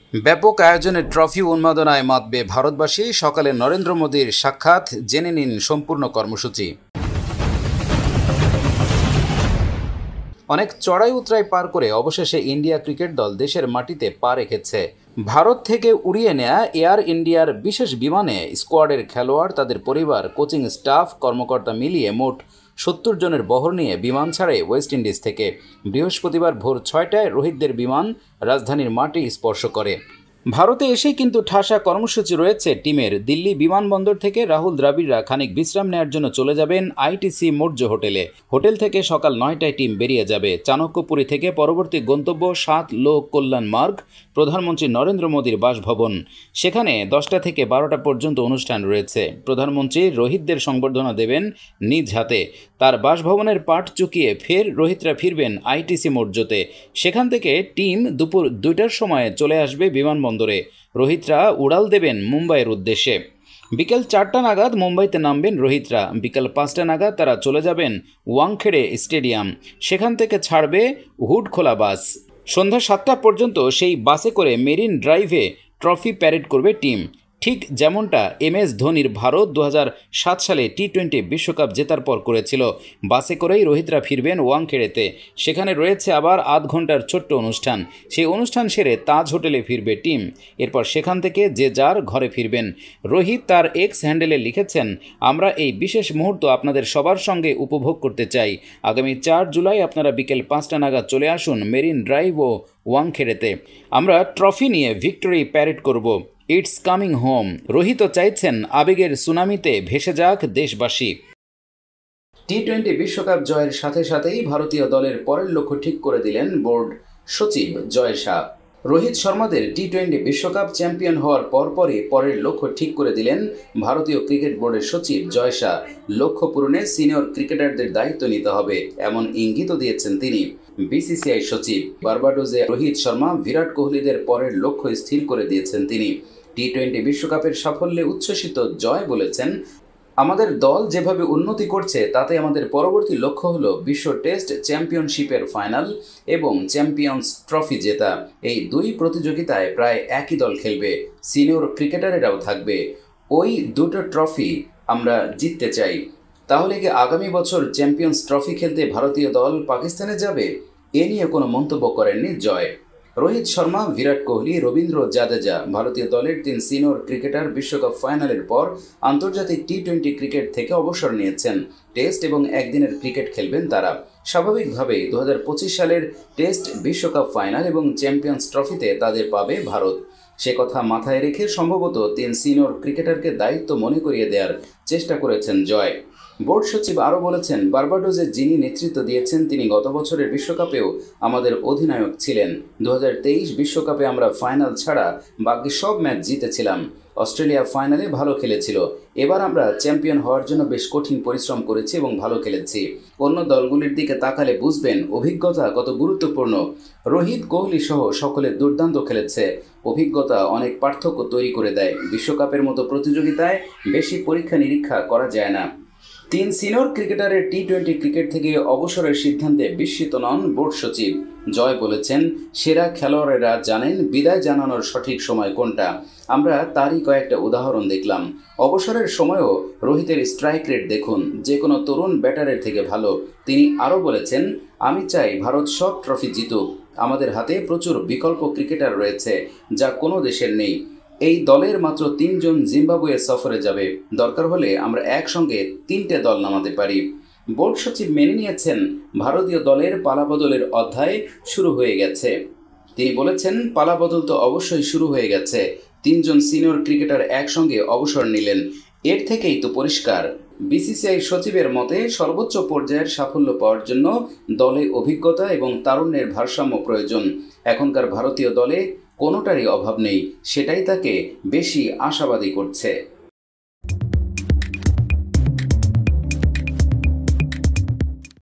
ব্যাপক আয়োজনে ট্রফি উন্মাদনায় মাতবে ভারতবাসী। সকালে নরেন্দ্র মোদীর সাক্ষাৎ, জেনে নিন সম্পূর্ণ কর্মসূচি। অনেক চড়াই উতরাই পার করে অবশেষে ইন্ডিয়া ক্রিকেট দল দেশের মাটিতে পা রেখেছে। ভারত থেকে উড়িয়ে নেয়া এয়ার ইন্ডিয়ার বিশেষ বিমানে স্কোয়াডের খেলোয়াড়, তাদের পরিবার, কোচিং স্টাফ, কর্মকর্তা মিলিয়ে মোট ৭০ জনের বহর নিয়ে বিমান ছাড়ে ওয়েস্ট ইন্ডিজ থেকে। বৃহস্পতিবার ভোর ৬টায় রোহিতদের বিমান রাজধানীর মাটি স্পর্শ করে। ভারতে এসেই কিন্তু ঠাসা কর্মসূচি রয়েছে টিমের। দিল্লি বিমানবন্দর থেকে রাহুল দ্রাবিড়রা খানিক বিশ্রাম নেওয়ার জন্য চলে যাবেন আইটিসি মৌর্য হোটেলে। হোটেল থেকে সকাল ৯টায় টিম বেরিয়ে যাবে। চাণক্যপুরী থেকে পরবর্তী গন্তব্য ৭ লোক কল্যাণ মার্গ, প্রধানমন্ত্রী নরেন্দ্র মোদীর বাসভবন। সেখানে ১০টা থেকে ১২টা পর্যন্ত অনুষ্ঠান রয়েছে। প্রধানমন্ত্রী রোহিতদের সংবর্ধনা দেবেন নিজ হাতে। তার বাসভবনের পাট চুকিয়ে ফের রোহিতরা ফিরবেন আইটিসি মৌর্যতে। সেখান থেকে টিম দুপুর ২টার সময় চলে আসবে বিমানবন্দরে। রোহিতরা উড়াল দেবেন মুম্বাইয়ের উদ্দেশ্যে। বিকেল ৪টা নাগাদ মুম্বাইতে নামবেন রোহিতরা। বিকেল ৫টা নাগাদ তারা চলে যাবেন ওয়াংখেড়ে স্টেডিয়াম। সেখান থেকে ছাড়বে হুড খোলা বাস। সন্ধ্যা ৭টা পর্যন্ত সেই বাসে করে মেরিন ড্রাইভে ট্রফি প্যারেড করবে টিম। ঠিক যেমনটা MS ধোনির ভারত ২০০৭ সালে টি-20 বিশ্বকাপ জেতার পর করেছিল। বাসে করেই রোহিতরা ফিরবেন ওয়াংখেড়েতে। সেখানে রয়েছে আবার আধ ঘন্টার ছোট্ট অনুষ্ঠান। সেই অনুষ্ঠান সেরে তাজ হোটেলে ফিরবে টিম। এরপর সেখান থেকে যে যার ঘরে ফিরবেন। রোহিত তার এক্স হ্যান্ডেলে লিখেছেন, আমরা এই বিশেষ মুহূর্ত আপনাদের সবার সঙ্গে উপভোগ করতে চাই। আগামী ৪ জুলাই আপনারা বিকেল ৫টা নাগাদ চলে আসুন মেরিন ড্রাইভ ও ওয়াংখেড়েতে। আমরা ট্রফি নিয়ে ভিক্টোরি প্যারেড করব। It's coming home. রোহিতও চাইছেন আবেগের সুনামিতে ভেসে যাক দেশবাসী। টি-20 বিশ্বকাপ জয়ের সাথে সাথেই ভারতীয় দলের পরের লক্ষ্য ঠিক করে দিলেন বোর্ড সচিব জয় শাহ। রোহিত শর্মাদের টি-20 বিশ্বকাপ চ্যাম্পিয়ন হওয়ার পরপরই পরের লক্ষ্য ঠিক করে দিলেন ভারতীয় ক্রিকেট বোর্ডের সচিব জয় শাহ। লক্ষ্য পূরণে সিনিয়র ক্রিকেটারদের দায়িত্ব নিতে হবে, এমন ইঙ্গিতও দিয়েছেন তিনি। বিসিসিআই সচিব বার্বাডোজে রোহিত শর্মা, বিরাট কোহলিদের পরের লক্ষ্য স্থির করে দিয়েছেন তিনি। টি-20 বিশ্বকাপের সাফল্যে উচ্ছ্বসিত জয় বলেছেন, আমাদের দল যেভাবে উন্নতি করছে তাতে আমাদের পরবর্তী লক্ষ্য হলো বিশ্ব টেস্ট চ্যাম্পিয়নশিপের ফাইনাল এবং চ্যাম্পিয়ন্স ট্রফি জেতা। এই দুই প্রতিযোগিতায় প্রায় একই দল খেলবে, সিনিয়র ক্রিকেটারেরাও থাকবে। ওই দুটো ট্রফি আমরা জিততে চাই। তাহলে কি আগামী বছর চ্যাম্পিয়ন্স ট্রফি খেলতে ভারতীয় দল পাকিস্তানে যাবে? এ নিয়ে কোনো মন্তব্য করেননি জয়। রোহিত শর্মা, বিরাট কোহলি, রবীন্দ্র জাদেজা ভারতীয় দলের ৩ সিনিয়র ক্রিকেটার বিশ্বকাপ ফাইনালের পর আন্তর্জাতিক টি-20 ক্রিকেট থেকে অবসর নিয়েছেন। টেস্ট এবং একদিনের ক্রিকেট খেলবেন তারা। স্বাভাবিকভাবেই ২০২৫ সালের টেস্ট বিশ্বকাপ ফাইনাল এবং চ্যাম্পিয়ন্স ট্রফিতে তাদের পাবে ভারত। সে কথা মাথায় রেখে সম্ভবত ৩ সিনিয়র ক্রিকেটারকে দায়িত্ব মনে করিয়ে দেওয়ার চেষ্টা করেছেন জয়। বোর্ড সচিব আরও বলেছেন, বার্বাডোজে যিনি নেতৃত্ব দিয়েছেন তিনি গত বছরের বিশ্বকাপেও আমাদের অধিনায়ক ছিলেন। ২০২৩ বিশ্বকাপে আমরা ফাইনাল ছাড়া বাকি সব ম্যাচ জিতেছিলাম। অস্ট্রেলিয়া ফাইনালে ভালো খেলেছিল। এবার আমরা চ্যাম্পিয়ন হওয়ার জন্য বেশ কঠিন পরিশ্রম করেছি এবং ভালো খেলেছি। অন্য দলগুলির দিকে তাকালে বুঝবেন অভিজ্ঞতা কত গুরুত্বপূর্ণ। রোহিত, কোহলি সহ সকলে দুর্দান্ত খেলেছে। অভিজ্ঞতা অনেক পার্থক্য তৈরি করে দেয়। বিশ্বকাপের মতো প্রতিযোগিতায় বেশি পরীক্ষা নিরীক্ষা করা যায় না। ৩ সিনিয়র ক্রিকেটারের টি-20 ক্রিকেট থেকে অবসরের সিদ্ধান্তে বিস্মিত নন বোর্ড সচিব। জয় বলেছেন, সেরা খেলোয়াড়েরা জানেন বিদায় জানানোর সঠিক সময় কোনটা। আমরা তারই কয়েকটা উদাহরণ দেখলাম। অবসরের সময়ও রোহিতের স্ট্রাইক রেট দেখুন, যে কোনো তরুণ ব্যাটারের থেকে ভালো। তিনি আরও বলেছেন, আমি চাই ভারত সব ট্রফি জিতুক। আমাদের হাতে প্রচুর বিকল্প ক্রিকেটার রয়েছে, যা কোনো দেশের নেই। এই দলের মাত্র ৩ জন জিম্বাবুয়ে সফরে যাবে। দরকার হলে আমরা একসঙ্গে ৩টে দল নামাতে পারি। বোর্ড সচিব মেনে নিয়েছেন ভারতীয় দলের পালাবদলের অধ্যায় শুরু হয়ে গেছে। তিনি বলেছেন, পালাবদল তো অবশ্যই শুরু হয়ে গেছে। ৩ জন সিনিয়র ক্রিকেটার একসঙ্গে অবসর নিলেন। এর থেকেই তো পরিষ্কার। বিসিসিআই সচিবের মতে সর্বোচ্চ পর্যায়ের সাফল্য পাওয়ার জন্য দলে অভিজ্ঞতা এবং তারুণ্যের ভারসাম্য প্রয়োজন। এখনকার ভারতীয় দলে কোনোটারই অভাব নেই, সেটাই তাকে বেশি আশাবাদী করছে।